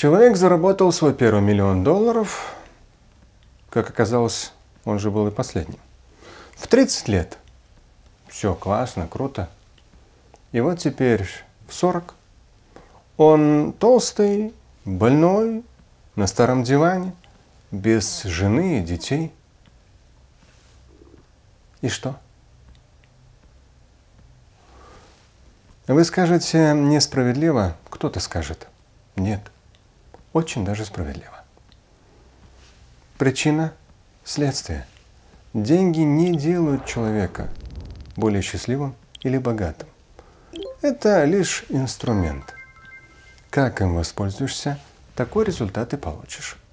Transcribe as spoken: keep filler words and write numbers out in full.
Человек заработал свой первый миллион долларов, как оказалось, он же был и последним, в тридцать лет. Все классно, круто. И вот теперь в сорок он толстый, больной, на старом диване, без жены и детей. И что? Вы скажете, несправедливо? Кто-то скажет. Нет, очень даже справедливо. Причина – следствие. Деньги не делают человека более счастливым или богатым. Это лишь инструмент. Как им воспользуешься, такой результат и получишь.